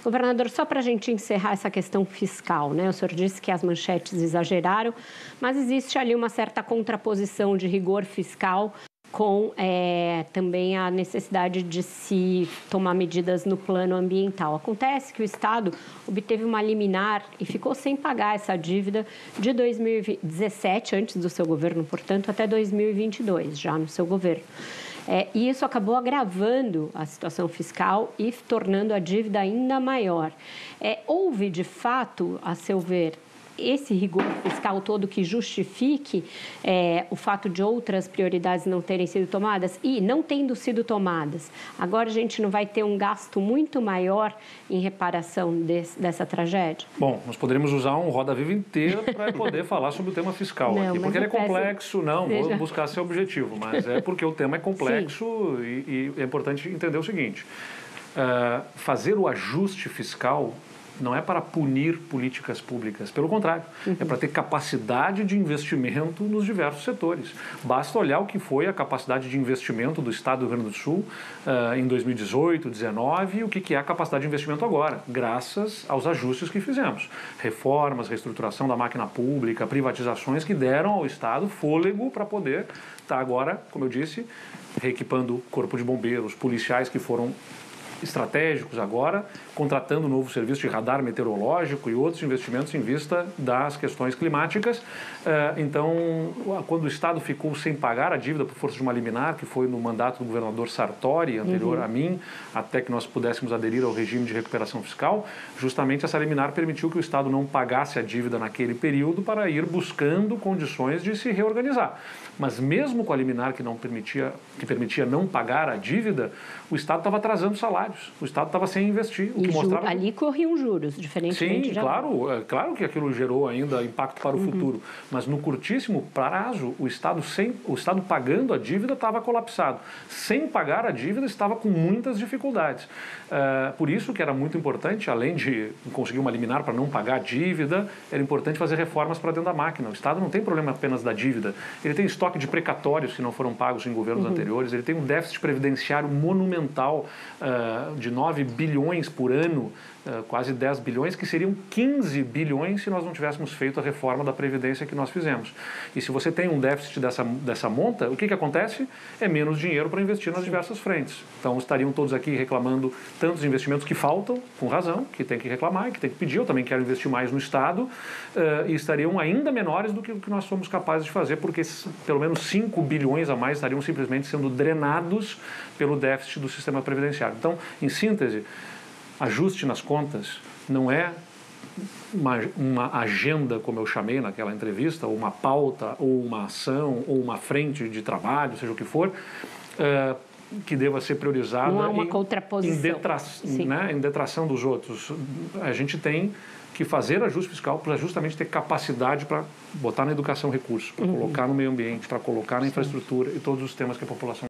Governador, só para a gente encerrar essa questão fiscal, né? O senhor disse que as manchetes exageraram, mas existe ali uma certa contraposição de rigor fiscal com também a necessidade de se tomar medidas no plano ambiental. Acontece que o Estado obteve uma liminar e ficou sem pagar essa dívida de 2017, antes do seu governo, portanto, até 2022, já no seu governo. E isso acabou agravando a situação fiscal e tornando a dívida ainda maior. Houve, de fato, a seu ver, esse rigor fiscal todo que justifique o fato de outras prioridades não terem sido tomadas? E, não tendo sido tomadas, agora a gente não vai ter um gasto muito maior em reparação dessa tragédia? Bom, nós poderíamos usar um Roda Viva inteiro para poder falar sobre o tema fiscal aqui, porque ele é complexo, vou buscar ser objetivo, mas é porque o tema é complexo e é importante entender o seguinte, fazer o ajuste fiscal não é para punir políticas públicas, pelo contrário, é para ter capacidade de investimento nos diversos setores. Basta olhar o que foi a capacidade de investimento do Estado do Rio Grande do Sul em 2018, 2019 e o que é a capacidade de investimento agora, graças aos ajustes que fizemos. Reformas, reestruturação da máquina pública, privatizações que deram ao Estado fôlego para poder estar agora, como eu disse, reequipando o corpo de bombeiros, policiais que foram estratégicos agora, contratando um novo serviço de radar meteorológico e outros investimentos em vista das questões climáticas. Então, quando o Estado ficou sem pagar a dívida por força de uma liminar, que foi no mandato do governador Sartori, anterior a mim, até que nós pudéssemos aderir ao regime de recuperação fiscal, justamente essa liminar permitiu que o Estado não pagasse a dívida naquele período para ir buscando condições de se reorganizar. Mas mesmo com a liminar que permitia não pagar a dívida, o Estado estava atrasando salários, o Estado estava sem investir. O que mostrava... Ali corriam juros, diferentemente de agora. Claro que aquilo gerou ainda impacto para o futuro, mas no curtíssimo prazo, o Estado pagando a dívida estava colapsado. Sem pagar a dívida, estava com muitas dificuldades. Por isso que era muito importante, além de conseguir uma liminar para não pagar a dívida, era importante fazer reformas para dentro da máquina. O Estado não tem problema apenas da dívida, ele tem estoque de precatórios que não foram pagos em governos anteriores, ele tem um déficit previdenciário monumental de 9 bilhões por ano, quase 10 bilhões, que seriam 15 bilhões se nós não tivéssemos feito a reforma da Previdência que nós fizemos. E se você tem um déficit dessa monta, o que acontece? É menos dinheiro para investir nas diversas frentes. Então, estariam todos aqui reclamando tantos investimentos que faltam, com razão, que tem que reclamar, que tem que pedir. Eu também quero investir mais no Estado, e estariam ainda menores do que o que nós somos capazes de fazer, porque pelo menos 5 bilhões a mais estariam simplesmente sendo drenados pelo déficit do sistema previdenciário. Então, em síntese, ajuste nas contas não é uma agenda, como eu chamei naquela entrevista, ou uma pauta, ou uma ação, ou uma frente de trabalho, seja o que for, que deva ser priorizada em detração dos outros. A gente tem que fazer ajuste fiscal para justamente ter capacidade para botar na educação recursos, para colocar no meio ambiente, para colocar na infraestrutura e todos os temas que a população